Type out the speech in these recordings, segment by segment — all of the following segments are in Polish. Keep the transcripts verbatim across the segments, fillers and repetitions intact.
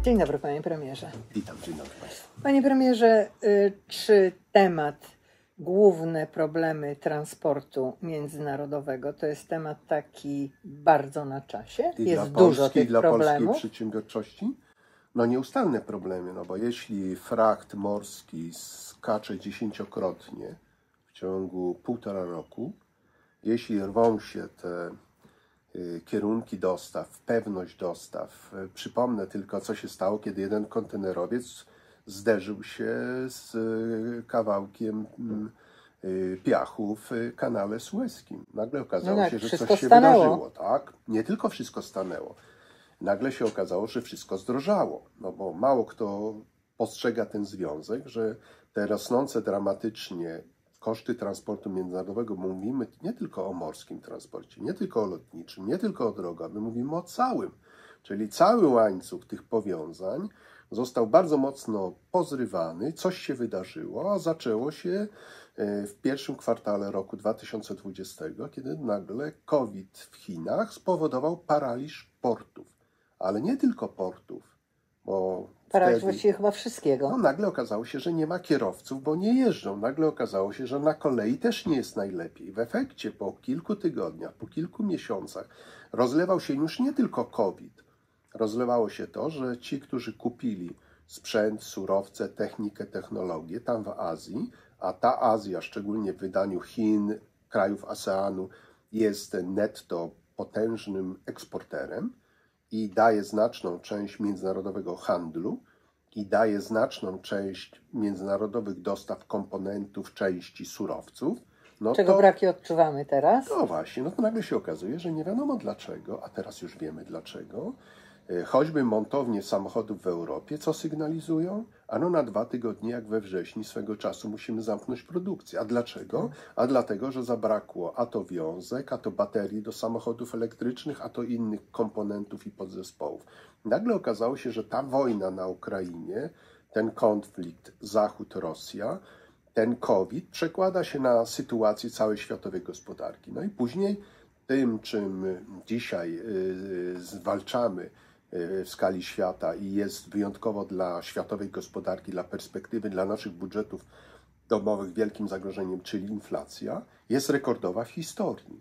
Dzień dobry, panie premierze. Witam, dzień dobry państwu. Panie premierze, czy temat główne problemy transportu międzynarodowego to jest temat taki bardzo na czasie? I jest dla dużo Polski, tych i dla problemów? polskiej przedsiębiorczości? No nieustanne problemy, no bo jeśli fracht morski skacze dziesięciokrotnie w ciągu półtora roku, jeśli rwą się te y, kierunki dostaw, pewność dostaw, y, przypomnę tylko, co się stało, kiedy jeden kontenerowiec zderzył się z y, kawałkiem y, piachu w kanale sueskim. Nagle okazało No tak, się, że wszystko coś się stanęło. wydarzyło. Tak? Nie tylko wszystko stanęło. Nagle się okazało, że wszystko zdrożało. No bo mało kto postrzega ten związek, że te rosnące dramatycznie koszty transportu międzynarodowego, mówimy nie tylko o morskim transporcie, nie tylko o lotniczym, nie tylko o drogowym, mówimy o całym. Czyli cały łańcuch tych powiązań został bardzo mocno pozrywany, coś się wydarzyło, a zaczęło się w pierwszym kwartale roku dwa tysiące dwudziestego, kiedy nagle COVID w Chinach spowodował paraliż portów. Ale nie tylko portów, bo Paraliż wtedy, właściwie chyba wszystkiego. no nagle okazało się, że nie ma kierowców, bo nie jeżdżą. Nagle okazało się, że na kolei też nie jest najlepiej. W efekcie po kilku tygodniach, po kilku miesiącach rozlewał się już nie tylko COVID. Rozlewało się to, że ci, którzy kupili sprzęt, surowce, technikę, technologię tam w Azji, a ta Azja, szczególnie w wydaniu Chin, krajów ASEANu, jest netto potężnym eksporterem i daje znaczną część międzynarodowego handlu i daje znaczną część międzynarodowych dostaw komponentów, części, surowców. No Czego to, braki odczuwamy teraz? No właśnie, no to nagle się okazuje, że nie wiadomo dlaczego, a teraz już wiemy dlaczego. Choćby montownie samochodów w Europie, co sygnalizują? Ano na dwa tygodnie, jak we wrześniu swego czasu musimy zamknąć produkcję. A dlaczego? A dlatego, że zabrakło a to wiązek, a to baterii do samochodów elektrycznych, a to innych komponentów i podzespołów. Nagle okazało się, że ta wojna na Ukrainie, ten konflikt Zachód-Rosja, ten COVID przekłada się na sytuację całej światowej gospodarki. No i później tym, czym dzisiaj zwalczamy w skali świata i jest wyjątkowo dla światowej gospodarki, dla perspektywy, dla naszych budżetów domowych wielkim zagrożeniem, czyli inflacja, jest rekordowa w historii.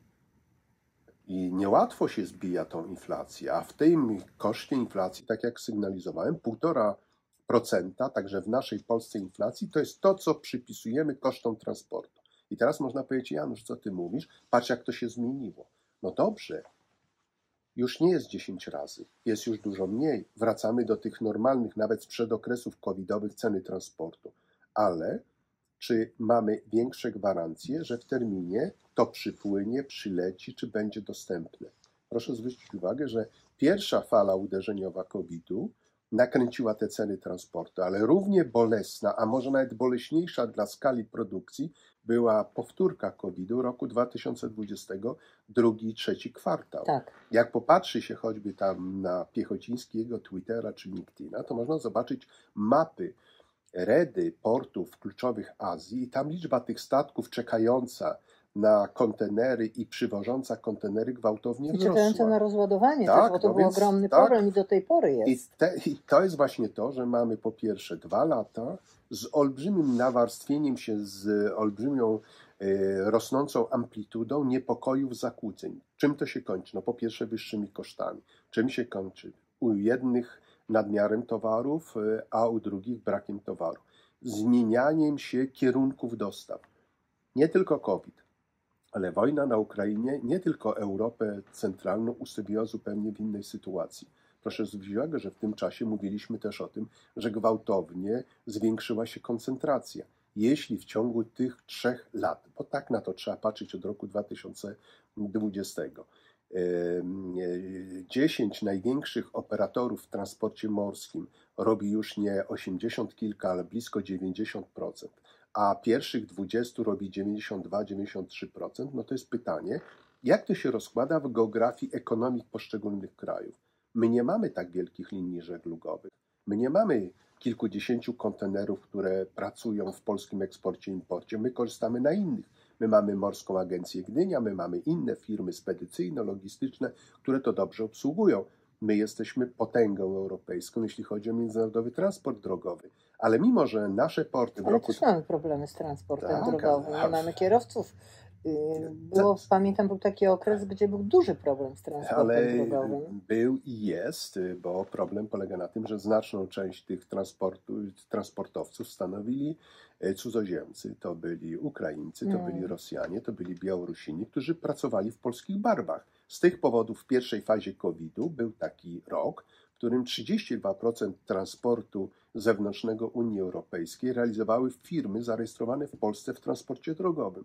I niełatwo się zbija tą inflację, a w tym koszcie inflacji, tak jak sygnalizowałem, półtora procenta, także w naszej Polsce inflacji, to jest to, co przypisujemy kosztom transportu. I teraz można powiedzieć, Janusz, co ty mówisz? Patrz, jak to się zmieniło. No dobrze, już nie jest dziesięć razy, jest już dużo mniej. Wracamy do tych normalnych, nawet sprzed okresów covidowych, ceny transportu. Ale czy mamy większe gwarancje, że w terminie to przypłynie, przyleci, czy będzie dostępne? Proszę zwrócić uwagę, że pierwsza fala uderzeniowa kowida nakręciła te ceny transportu, ale równie bolesna, a może nawet boleśniejsza dla skali produkcji była powtórka kowidu roku dwa tysiące dwudziestego, drugi i trzeci kwartał. Tak. Jak popatrzy się choćby tam na Piechocińskiego Twittera czy LinkedIna, to można zobaczyć mapy redy portów w kluczowych Azji i tam liczba tych statków czekająca na kontenery i przywożąca kontenery gwałtownie I wzrosła. czekające na rozładowanie, Tak, też, bo to no był więc, ogromny tak. problem i do tej pory jest. I, te, I to jest właśnie to, że mamy po pierwsze dwa lata z olbrzymim nawarstwieniem się, z olbrzymią y, rosnącą amplitudą niepokojów, zakłóceń. Czym to się kończy? No po pierwsze wyższymi kosztami. Czym się kończy? U jednych nadmiarem towarów, y, a u drugich brakiem towaru. Zmienianiem się kierunków dostaw. Nie tylko COVID, ale wojna na Ukrainie nie tylko Europę centralną ustawiła zupełnie w innej sytuacji. Proszę zwrócić uwagę, że w tym czasie mówiliśmy też o tym, że gwałtownie zwiększyła się koncentracja. Jeśli w ciągu tych trzech lat, bo tak na to trzeba patrzeć od roku dwa tysiące dwudziestego, dziesięć największych operatorów w transporcie morskim robi już nie osiemdziesiąt kilka, ale blisko dziewięćdziesiąt procent, a pierwszych dwudziestu robi dziewięćdziesiąt dwa do dziewięćdziesięciu trzech procent, no to jest pytanie, jak to się rozkłada w geografii ekonomii poszczególnych krajów. My nie mamy tak wielkich linii żeglugowych. My nie mamy kilkudziesięciu kontenerów, które pracują w polskim eksporcie i imporcie. My korzystamy na innych. My mamy Morską Agencję Gdynia, my mamy inne firmy spedycyjno-logistyczne, które to dobrze obsługują. My jesteśmy potęgą europejską, jeśli chodzi o międzynarodowy transport drogowy. Ale mimo, że nasze porty w Ale roku... też mamy problemy z transportem Tak, drogowym, ale- nie mamy kierowców. Yy, Było, pamiętam, był taki okres, gdzie był duży problem z transportem Ale drogowym. był i jest, bo problem polega na tym, że znaczną część tych transportu, transportowców stanowili cudzoziemcy. To byli Ukraińcy, to Mm. byli Rosjanie, to byli Białorusini, którzy pracowali w polskich barbach. Z tych powodów w pierwszej fazie kowida był taki rok, w którym trzydzieści dwa procent transportu zewnętrznego Unii Europejskiej realizowały firmy zarejestrowane w Polsce w transporcie drogowym.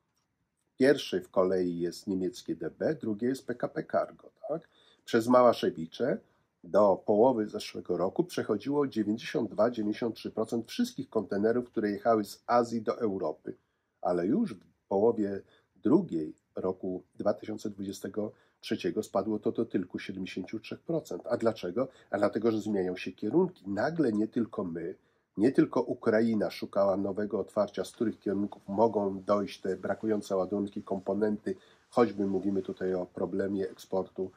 Pierwszy w kolei jest niemieckie D B, drugie jest P K P Cargo. Tak? Przez Małaszewicze do połowy zeszłego roku przechodziło dziewięćdziesiąt dwa do dziewięćdziesięciu trzech procent wszystkich kontenerów, które jechały z Azji do Europy. Ale już w połowie drugiej roku dwa tysiące dwudziestego trzeciego spadło to do tylko siedemdziesiąt trzy procent. A dlaczego? A dlatego, że zmieniają się kierunki. Nagle nie tylko my, nie tylko Ukraina szukała nowego otwarcia, z których kierunków mogą dojść te brakujące ładunki, komponenty, choćby mówimy tutaj o problemie eksportu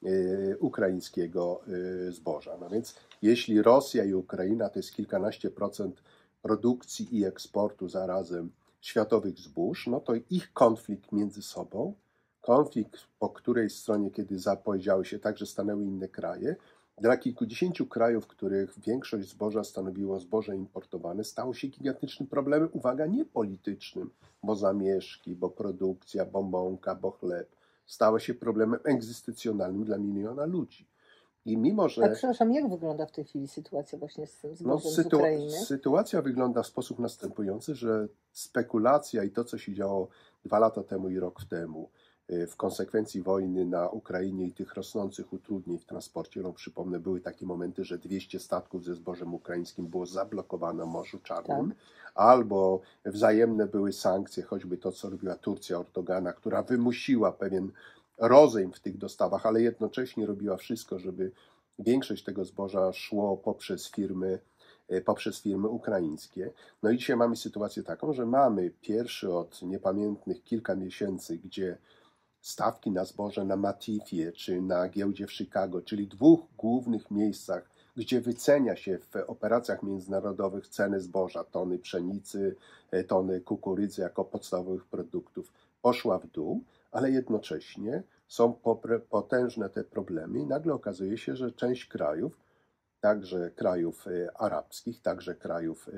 y, ukraińskiego y, zboża. No więc jeśli Rosja i Ukraina to jest kilkanaście procent produkcji i eksportu zarazem światowych zbóż, no to ich konflikt między sobą, konflikt po której stronie, kiedy zapowiedziały się także stanęły inne kraje, dla kilkudziesięciu krajów, których większość zboża stanowiło zboże importowane, stało się gigantycznym problemem, uwaga, nie politycznym, bo zamieszki, bo produkcja, bo mąka, bo chleb. Stało się problemem egzystencjonalnym dla miliona ludzi. I mimo, że... A przepraszam, jak wygląda w tej chwili sytuacja właśnie z tym zbożem no, z sytu... Ukrainy? Sytuacja wygląda w sposób następujący, że spekulacja i to, co się działo dwa lata temu i rok temu, w konsekwencji wojny na Ukrainie i tych rosnących utrudnień w transporcie, no przypomnę, były takie momenty, że dwieście statków ze zbożem ukraińskim było zablokowane w Morzu Czarnym, tak. Albo wzajemne były sankcje, choćby to, co robiła Turcja Erdogana, która wymusiła pewien rozejm w tych dostawach, ale jednocześnie robiła wszystko, żeby większość tego zboża szło poprzez firmy, poprzez firmy ukraińskie. No i dzisiaj mamy sytuację taką, że mamy pierwszy od niepamiętnych kilka miesięcy, gdzie stawki na zboże na Matifie czy na giełdzie w Chicago, czyli dwóch głównych miejscach, gdzie wycenia się w operacjach międzynarodowych ceny zboża, tony pszenicy, tony kukurydzy jako podstawowych produktów, poszła w dół, ale jednocześnie są potężne te problemy i nagle okazuje się, że część krajów, także krajów arabskich, także krajów,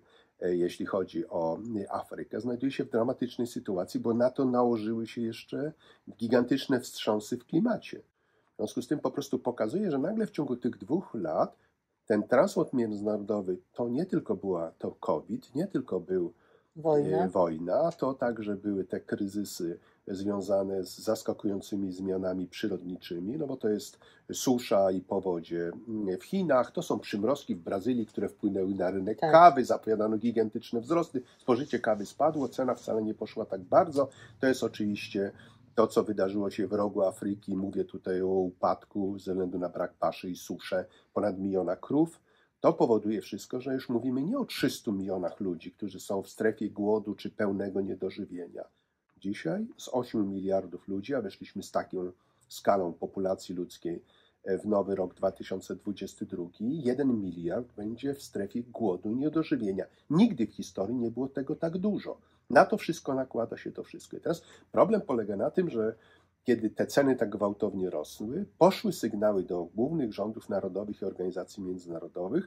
jeśli chodzi o Afrykę, znajduje się w dramatycznej sytuacji, bo na to nałożyły się jeszcze gigantyczne wstrząsy w klimacie. W związku z tym po prostu pokazuje, że nagle w ciągu tych dwóch lat ten transport międzynarodowy to nie tylko była to COVID, nie tylko był Wojna. wojna, to także były te kryzysy związane z zaskakującymi zmianami przyrodniczymi, no bo to jest susza i powodzie w Chinach, to są przymrozki w Brazylii, które wpłynęły na rynek tak. kawy, zapowiadano gigantyczne wzrosty, spożycie kawy spadło, cena wcale nie poszła tak bardzo. To jest oczywiście to, co wydarzyło się w rogu Afryki, mówię tutaj o upadku ze względu na brak paszy i suszę ponad miliona krów. To powoduje wszystko, że już mówimy nie o trzystu milionach ludzi, którzy są w strefie głodu czy pełnego niedożywienia. Dzisiaj z ośmiu miliardów ludzi, a weszliśmy z taką skalą populacji ludzkiej w nowy rok dwa tysiące dwudziesty drugi, jeden miliard będzie w strefie głodu i niedożywienia. Nigdy w historii nie było tego tak dużo. Na to wszystko nakłada się to wszystko. I teraz problem polega na tym, że kiedy te ceny tak gwałtownie rosły, poszły sygnały do głównych rządów narodowych i organizacji międzynarodowych,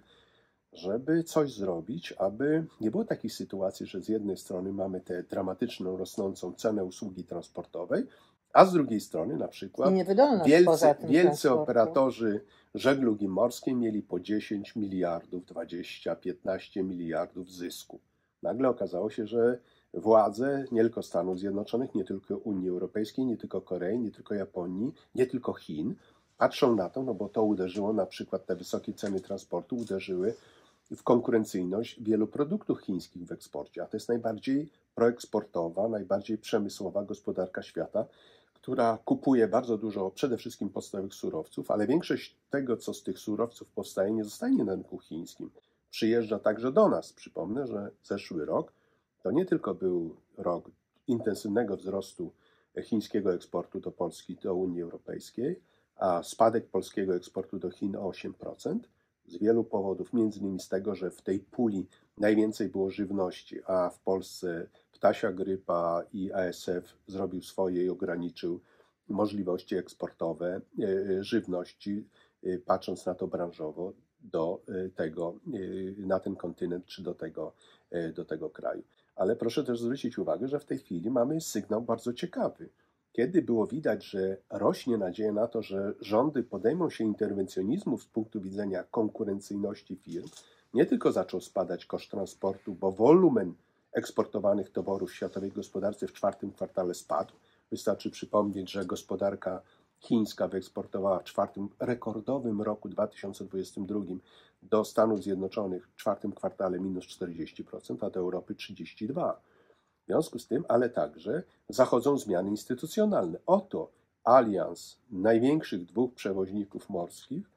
żeby coś zrobić, aby nie było takiej sytuacji, że z jednej strony mamy tę dramatyczną, rosnącą cenę usługi transportowej, a z drugiej strony na przykład wielcy, wielcy operatorzy żeglugi morskiej mieli po dziesięć miliardów, dwadzieścia, piętnaście miliardów zysku. Nagle okazało się, że władze nie tylko Stanów Zjednoczonych, nie tylko Unii Europejskiej, nie tylko Korei, nie tylko Japonii, nie tylko Chin, patrzą na to, no bo to uderzyło na przykład te wysokie ceny transportu, uderzyły w konkurencyjność wielu produktów chińskich w eksporcie, a to jest najbardziej proeksportowa, najbardziej przemysłowa gospodarka świata, która kupuje bardzo dużo przede wszystkim podstawowych surowców, ale większość tego, co z tych surowców powstaje, nie zostaje na rynku chińskim. Przyjeżdża także do nas. Przypomnę, że zeszły rok to nie tylko był rok intensywnego wzrostu chińskiego eksportu do Polski, do Unii Europejskiej, a spadek polskiego eksportu do Chin o osiem procent. Z wielu powodów, między innymi z tego, że w tej puli najwięcej było żywności, a w Polsce ptasia grypa i A S F zrobił swoje i ograniczył możliwości eksportowe żywności, patrząc na to branżowo, do tego, na ten kontynent czy do tego, do tego kraju. Ale proszę też zwrócić uwagę, że w tej chwili mamy sygnał bardzo ciekawy. Kiedy było widać, że rośnie nadzieja na to, że rządy podejmą się interwencjonizmu z punktu widzenia konkurencyjności firm, nie tylko zaczął spadać koszt transportu, bo wolumen eksportowanych towarów w światowej gospodarce w czwartym kwartale spadł. Wystarczy przypomnieć, że gospodarka chińska wyeksportowała w czwartym rekordowym roku dwa tysiące dwudziestym drugim do Stanów Zjednoczonych w czwartym kwartale minus czterdzieści procent, a do Europy trzydzieści dwa procent. W związku z tym, ale także zachodzą zmiany instytucjonalne. Oto alians największych dwóch przewoźników morskich,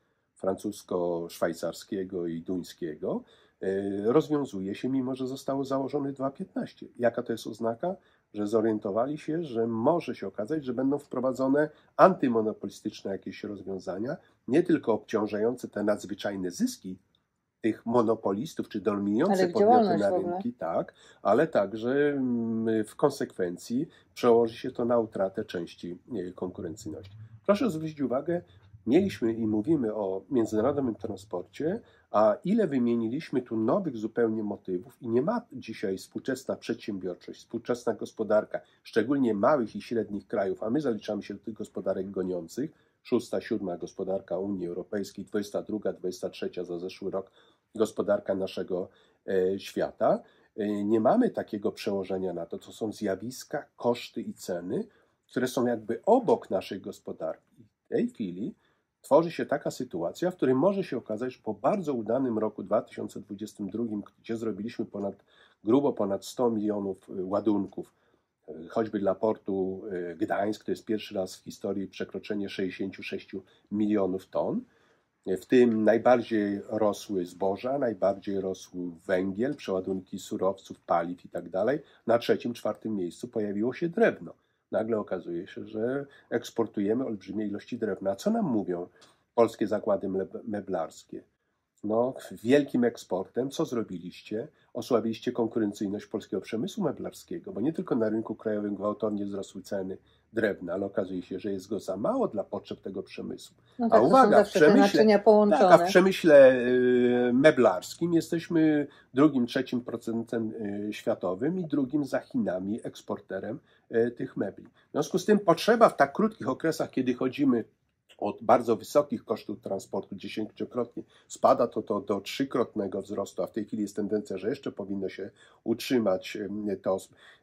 francusko-szwajcarskiego i duńskiego, rozwiązuje się, mimo że zostało założone dwa tysiące piętnaście. Jaka to jest oznaka? Że zorientowali się, że może się okazać, że będą wprowadzone antymonopolistyczne jakieś rozwiązania, nie tylko obciążające te nadzwyczajne zyski tych monopolistów, czy dominujące podmioty na rynki, tak, ale także w konsekwencji przełoży się to na utratę części konkurencyjności. Proszę zwrócić uwagę, mieliśmy i mówimy o międzynarodowym transporcie, a ile wymieniliśmy tu nowych zupełnie motywów i nie ma dzisiaj współczesna przedsiębiorczość, współczesna gospodarka, szczególnie małych i średnich krajów, a my zaliczamy się do tych gospodarek goniących, szósta, siódma gospodarka Unii Europejskiej, dwudziesta druga, dwudziesta trzecia za zeszły rok gospodarka naszego świata. Nie mamy takiego przełożenia na to, co są zjawiska, koszty i ceny, które są jakby obok naszej gospodarki. W tej chwili tworzy się taka sytuacja, w której może się okazać, że po bardzo udanym roku dwa tysiące dwudziestym drugim, gdzie zrobiliśmy ponad, grubo ponad sto milionów ładunków, choćby dla portu Gdańsk, to jest pierwszy raz w historii przekroczenie sześćdziesiąt sześć milionów ton. W tym najbardziej rosły zboża, najbardziej rosł węgiel, przeładunki surowców, paliw i tak dalej. Na trzecim, czwartym miejscu pojawiło się drewno. Nagle okazuje się, że eksportujemy olbrzymie ilości drewna. Co nam mówią polskie zakłady meblarskie? No, wielkim eksportem, co zrobiliście? Osłabiliście konkurencyjność polskiego przemysłu meblarskiego, bo nie tylko na rynku krajowym gwałtownie wzrosły ceny drewna, ale okazuje się, że jest go za mało dla potrzeb tego przemysłu. No tak, a uwaga, w przemyśle, tak, a w przemyśle meblarskim jesteśmy drugim, trzecim procentem światowym i drugim za Chinami eksporterem tych mebli. W związku z tym potrzeba w tak krótkich okresach, kiedy chodzimy od bardzo wysokich kosztów transportu, dziesięciokrotnie spada to, to do trzykrotnego wzrostu, a w tej chwili jest tendencja, że jeszcze powinno się utrzymać to.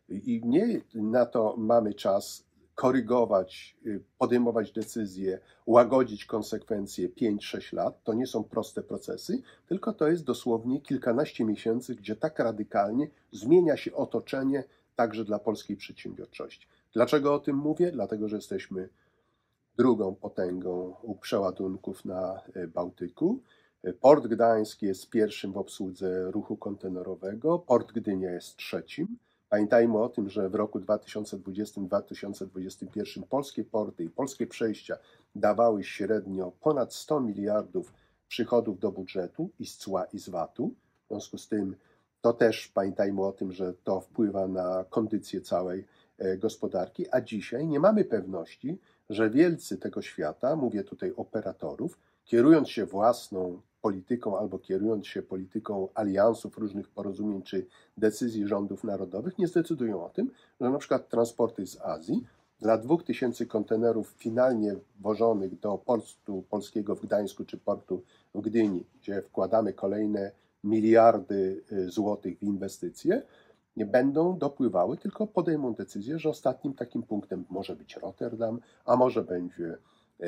I nie na to mamy czas korygować, podejmować decyzje, łagodzić konsekwencje pięć sześć lat. To nie są proste procesy, tylko to jest dosłownie kilkanaście miesięcy, gdzie tak radykalnie zmienia się otoczenie także dla polskiej przedsiębiorczości. Dlaczego o tym mówię? Dlatego, że jesteśmy drugą potęgą przeładunków na Bałtyku. Port Gdańsk jest pierwszym w obsłudze ruchu kontenerowego, Port Gdynia jest trzecim. Pamiętajmy o tym, że w roku dwa tysiące dwudziestym do dwa tysiące dwudziestego pierwszego polskie porty i polskie przejścia dawały średnio ponad sto miliardów przychodów do budżetu i z cła i z vatu. W związku z tym to też pamiętajmy o tym, że to wpływa na kondycję całej gospodarki, a dzisiaj nie mamy pewności, że wielcy tego świata, mówię tutaj operatorów, kierując się własną polityką albo kierując się polityką aliansów, różnych porozumień czy decyzji rządów narodowych, nie zdecydują o tym, że na przykład transporty z Azji dla dwóch tysięcy kontenerów finalnie wożonych do portu polskiego w Gdańsku czy portu w Gdyni, gdzie wkładamy kolejne miliardy złotych w inwestycje, nie będą dopływały, tylko podejmą decyzję, że ostatnim takim punktem może być Rotterdam, a może będzie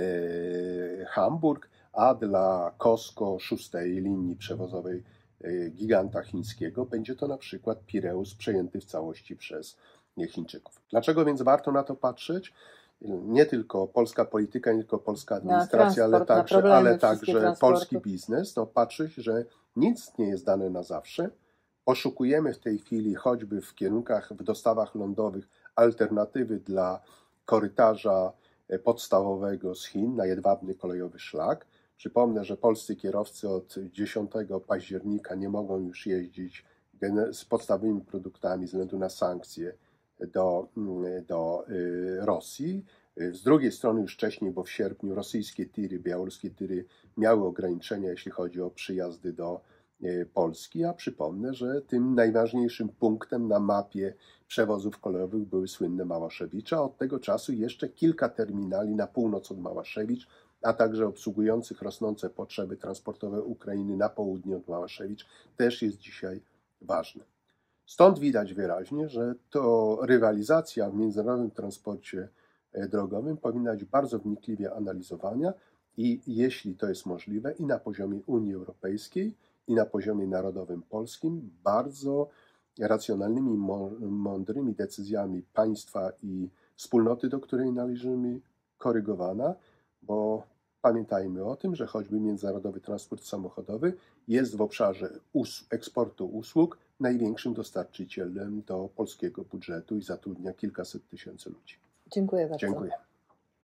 e, Hamburg, a dla COSCO, szóstej linii przewozowej e, giganta chińskiego, będzie to na przykład Pireus przejęty w całości przez Chińczyków. Dlaczego więc warto na to patrzeć? Nie tylko polska polityka, nie tylko polska administracja, ale także, problemy, ale także polski biznes, to patrzeć, że nic nie jest dane na zawsze. Poszukujemy w tej chwili choćby w kierunkach, w dostawach lądowych alternatywy dla korytarza podstawowego z Chin na jedwabny kolejowy szlak. Przypomnę, że polscy kierowcy od dziesiątego października nie mogą już jeździć z podstawowymi produktami ze względu na sankcje do, do Rosji. Z drugiej strony już wcześniej, bo w sierpniu rosyjskie tiry, białoruskie tiry miały ograniczenia, jeśli chodzi o przyjazdy do Polski, a przypomnę, że tym najważniejszym punktem na mapie przewozów kolejowych były słynne Małaszewicze, a od tego czasu jeszcze kilka terminali na północ od Małaszewicz, a także obsługujących rosnące potrzeby transportowe Ukrainy na południe od Małaszewicz też jest dzisiaj ważne. Stąd widać wyraźnie, że to rywalizacja w międzynarodowym transporcie drogowym powinna być bardzo wnikliwie analizowana i jeśli to jest możliwe i na poziomie Unii Europejskiej, i na poziomie narodowym polskim, bardzo racjonalnymi, mądrymi decyzjami państwa i wspólnoty, do której należymy, korygowana, bo pamiętajmy o tym, że choćby międzynarodowy transport samochodowy jest w obszarze us- eksportu usług największym dostarczycielem do polskiego budżetu i zatrudnia kilkaset tysięcy ludzi. Dziękuję bardzo. Dziękuję.